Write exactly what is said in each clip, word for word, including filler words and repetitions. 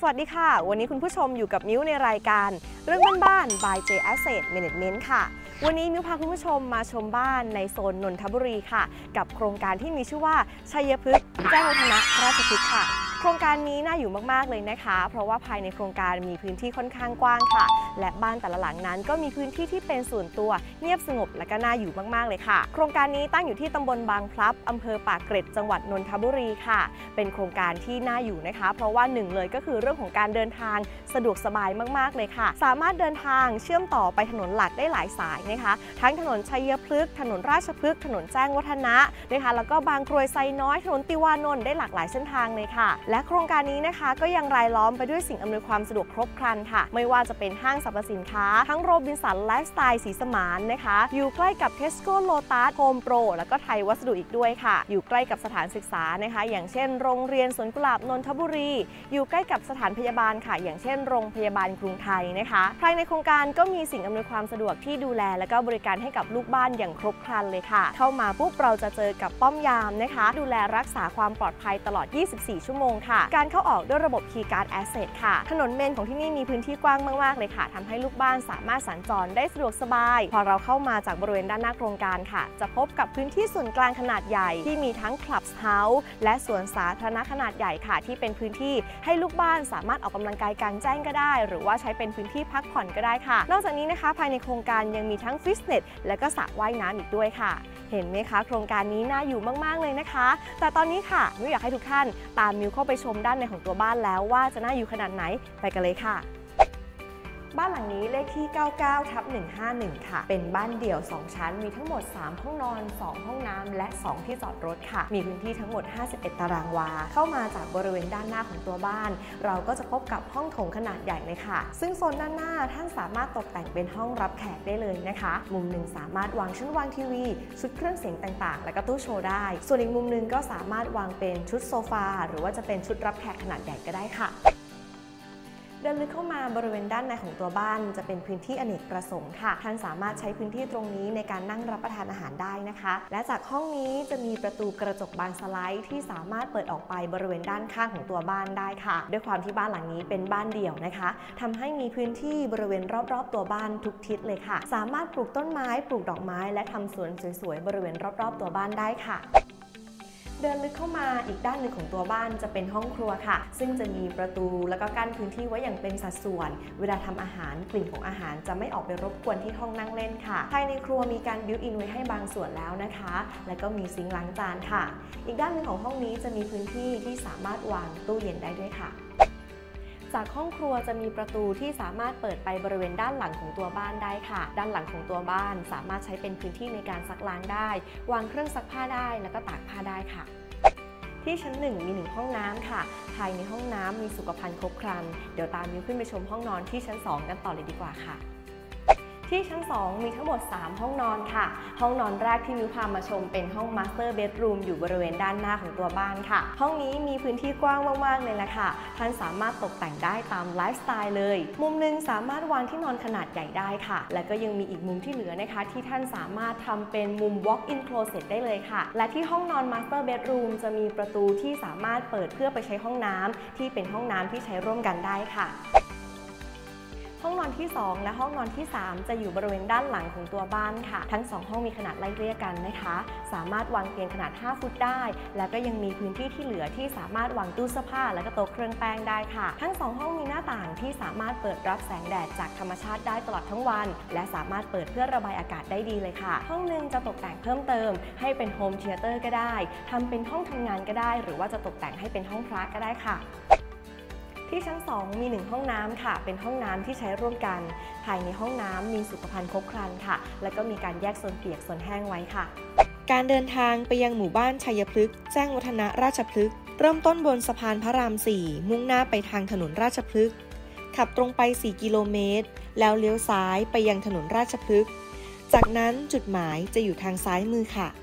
วัสดีค่ะวันนี้คุณผู้ชมอยู่กับมิ้วในรายการเรื่องบ้านๆ by J Asset Management ค่ะวันนี้มิ้วพาคุณผู้ชมมาชมบ้านในโซนนนทบุรีค่ะกับโครงการที่มีชื่อว่าชัยพฤกษ์แจ้งวัฒนะราชพฤกษ์ค่ะโครงการนี้น่าอยู่มากๆเลยนะคะเพราะว่าภายในโครงการมีพื้นที่ค่อนข้างกว้างค่ะและบ้านแต่ละหลังนั้นก็มีพื้นที่ที่เป็นส่วนตัวเงียบสงบและก็น่าอยู่มากๆเลยค่ะโครงการนี้ตั้งอยู่ที่ตำบลบางพลับอำเภอปากเกร็ดจังหวัดนนทบุรีค่ะเป็นโครงการที่น่าอยู่นะคะเพราะว่าหนึ่งเลยก็คือเรื่องของการเดินทางสะดวกสบายมากๆเลยค่ะสามารถเดินทางเชื่อมต่อไปถนนหลักได้หลายสายนะคะทั้งถนนชัยพฤกษ์ถนนราชพฤกษ์ถนนแจ้งวัฒนะนะคะแล้วก็บางกรวยไซน้อยถนนติวานนท์ได้หลากหลายเส้นทางเลยค่ะและโครงการนี้นะคะก็ยังรายล้อมไปด้วยสิ่งอำนวยความสะดวกครบครันค่ะไม่ว่าจะเป็นห้างสรรพสินค้าทั้งโรบินสันไลฟ์สไตล์ศรีสมานนะคะอยู่ใกล้กับเทสโก้โลตัสโฮมโปรแล้วก็ไทยวัสดุอีกด้วยค่ะอยู่ใกล้กับสถานศึกษานะคะอย่างเช่นโรงเรียนสวนกุหลาบนนทบุรีอยู่ใกล้กับสถานพยาบาลค่ะอย่างเช่นโรงพยาบาลกรุงไทยนะคะภายในโครงการก็มีสิ่งอำนวยความสะดวกที่ดูแลและก็บริการให้กับลูกบ้านอย่างครบครันเลยค่ะเข้ามาปุ๊บเราจะเจอกับป้อมยามนะคะดูแลรักษาความปลอดภัยตลอดยี่สิบสี่ชั่วโมงค่ะการเข้าออกด้วยระบบ Keycard Access ค่ะถนนเมนของที่นี่มีพื้นที่กว้างมากๆเลยค่ะทำให้ลูกบ้านสามารถสัญจรได้สะดวกสบายพอเราเข้ามาจากบริเวณด้านหน้าโครงการค่ะจะพบกับพื้นที่ส่วนกลางขนาดใหญ่ที่มีทั้ง Clubhouse และสวนสาธารณะขนาดใหญ่ค่ะที่เป็นพื้นที่ให้ลูกบ้านสามารถออกกำลังกายกลางแจ้งก็ได้หรือว่าใช้เป็นพื้นที่พักผ่อนก็ได้ค่ะนอกจากนี้นะคะภายในโครงการยังมีทั้งฟิตเนสและก็สระว่ายน้ำอีกด้วยค่ะเห็นไหมคะโครงการนี้น่าอยู่มากๆเลยนะคะแต่ตอนนี้ค่ะมิวอยากให้ทุกท่านตามมิวเข้าไปชมด้านในของตัวบ้านแล้วว่าจะน่าอยู่ขนาดไหนไปกันเลยค่ะบ้านหลังนี้เลขที่ เก้าเก้าทับหนึ่งห้าหนึ่ง ค่ะเป็นบ้านเดี่ยวสองชั้นมีทั้งหมดสามห้องนอนสองห้องน้ำและสองที่จอดรถค่ะมีพื้นที่ทั้งหมดห้าสิบเอ็ดตารางวาเข้ามาจากบริเวณด้านหน้าของตัวบ้านเราก็จะพบกับห้องโถงขนาดใหญ่เลยค่ะซึ่งโซนด้านหน้าท่านสามารถตกแต่งเป็นห้องรับแขกได้เลยนะคะมุมหนึ่งสามารถวางชุดวางทีวีชุดเครื่องเสียงต่างๆและก็ตู้โชว์ได้ส่วนอีกมุมหนึ่งก็สามารถวางเป็นชุดโซฟาหรือว่าจะเป็นชุดรับแขกขนาดใหญ่ก็ได้ค่ะเดินลึกเข้ามาบริเวณด้านในของตัวบ้านจะเป็นพื้นที่อเนกประสงค์ค่ะท่านสามารถใช้พื้นที่ตรงนี้ในการนั่งรับประทานอาหารได้นะคะและจากห้องนี้จะมีประตูกระจกบานสไลด์ที่สามารถเปิดออกไปบริเวณด้านข้างของตัวบ้านได้ค่ะด้วยความที่บ้านหลังนี้เป็นบ้านเดี่ยวนะคะทำให้มีพื้นที่บริเวณรอบๆตัวบ้านทุกทิศเลยค่ะสามารถปลูกต้นไม้ปลูกดอกไม้และทำสวนสวยๆบริเวณรอบๆตัวบ้านได้ค่ะเดินลึกเข้ามาอีกด้านหนึ่งของตัวบ้านจะเป็นห้องครัวค่ะซึ่งจะมีประตูแล้วก็กั้นพื้นที่ไว้อย่างเป็นสัดส่วนเวลาทำอาหารกลิ่นของอาหารจะไม่ออกไปรบกวนที่ห้องนั่งเล่นค่ะภายในครัวมีการบิวอินไว้ให้บางส่วนแล้วนะคะแล้วก็มีซิงค์ล้างจานค่ะอีกด้านหนึ่งของห้องนี้จะมีพื้นที่ที่สามารถวางตู้เย็นได้ด้วยค่ะจากห้องครัวจะมีประตูที่สามารถเปิดไปบริเวณด้านหลังของตัวบ้านได้ค่ะด้านหลังของตัวบ้านสามารถใช้เป็นพื้นที่ในการซักล้างได้วางเครื่องซักผ้าได้แล้วก็ตากผ้าได้ค่ะที่ชั้นหนึ่งมีหนึ่งห้องน้ำค่ะภายในห้องน้ำมีสุขภัณฑ์ครบครันเดี๋ยวตามมิวขึ้นไปชมห้องนอนที่ชั้นสองกันต่อเลยดีกว่าค่ะที่ชั้นสองมีทั้งหมดสามห้องนอนค่ะห้องนอนแรกที่มิวพามาชมเป็นห้อง Master Bedroom อยู่บริเวณด้านหน้าของตัวบ้านค่ะห้องนี้มีพื้นที่กว้างมากๆเลยแหละค่ะท่านสามารถตกแต่งได้ตามไลฟ์สไตล์เลยมุมหนึ่งสามารถวางที่นอนขนาดใหญ่ได้ค่ะและก็ยังมีอีกมุมที่เหลือนะคะที่ท่านสามารถทำเป็นมุม Walk-in Closet ได้เลยค่ะและที่ห้องนอน Master Bedroom จะมีประตูที่สามารถเปิดเพื่อไปใช้ห้องน้ำที่เป็นห้องน้ำที่ใช้ร่วมกันได้ค่ะห้องนอนที่สองและห้องนอนที่สามจะอยู่บริเวณด้านหลังของตัวบ้านค่ะทั้งสองห้องมีขนาดไล่เรียกกันนะคะสามารถวางเตียงขนาดห้าฟุตได้แล้วก็ยังมีพื้นที่ที่เหลือที่สามารถวางตู้เสื้อผ้าและก็โต๊ะเครื่องแป้งได้ค่ะทั้งสองห้องมีหน้าต่างที่สามารถเปิดรับแสงแดดจากธรรมชาติได้ตลอดทั้งวันและสามารถเปิดเพื่อระบายอากาศได้ดีเลยค่ะห้องนึงจะตกแต่งเพิ่มเติมให้เป็นโฮมเธียเตอร์ก็ได้ทำเป็นห้องทำงานก็ได้หรือว่าจะตกแต่งให้เป็นห้องพระก็ได้ค่ะที่ชั้นสองมีหนึ่งห้องน้ำค่ะเป็นห้องน้ำที่ใช้ร่วมกันภายในห้องน้ำมีสุขภัณฑ์ครบครันค่ะแล้วก็มีการแยกโซนเปียกโซนแห้งไว้ค่ะการเดินทางไปยังหมู่บ้านชัยพฤกษ์แจ้งวัฒนะราชพฤกษ์เริ่มต้นบนสะพานพระรามสี่มุ่งหน้าไปทางถนนราชพฤกษ์ขับตรงไปสี่กิโลเมตรแล้วเลี้ยวซ้ายไปยังถนนราชพฤกษ์จากนั้นจุดหมายจะอยู่ทางซ้ายมือค่ะ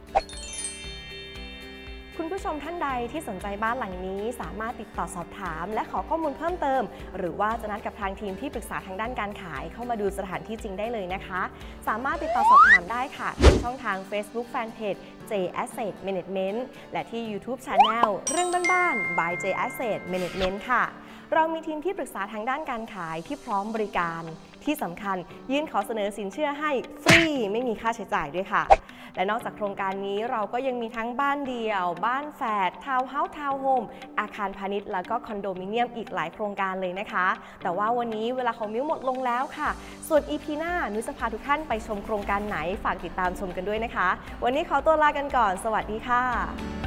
คุณผู้ชมท่านใดที่สนใจบ้านหลังนี้สามารถติดต่อสอบถามและขอข้อมูลเพิ่มเติมหรือว่าจะนัดกับทางทีมที่ปรึกษาทางด้านการขายเข้ามาดูสถานที่จริงได้เลยนะคะสามารถติดต่อสอบถามได้ค่ะทางช่องทาง Facebook Fanpage J Asset Management และที่ YouTube Channel เรื่องบ้านๆ by J Asset Management ค่ะเรามีทีมที่ปรึกษาทางด้านการขายที่พร้อมบริการที่สำคัญยื่นขอเสนอสินเชื่อให้ฟรีไม่มีค่าใช้จ่ายด้วยค่ะและนอกจากโครงการนี้เราก็ยังมีทั้งบ้านเดี่ยว บ้านแฝด ทาวน์เฮาส์ ทาวน์โฮม อาคารพาณิชย์แล้วก็คอนโดมิเนียมอีกหลายโครงการเลยนะคะแต่ว่าวันนี้เวลาของมิ้วหมดลงแล้วค่ะส่วน อี พี หน้ามิ้วจะพาทุกท่านไปชมโครงการไหนฝากติดตามชมกันด้วยนะคะวันนี้ขอตัวลากันก่อนสวัสดีค่ะ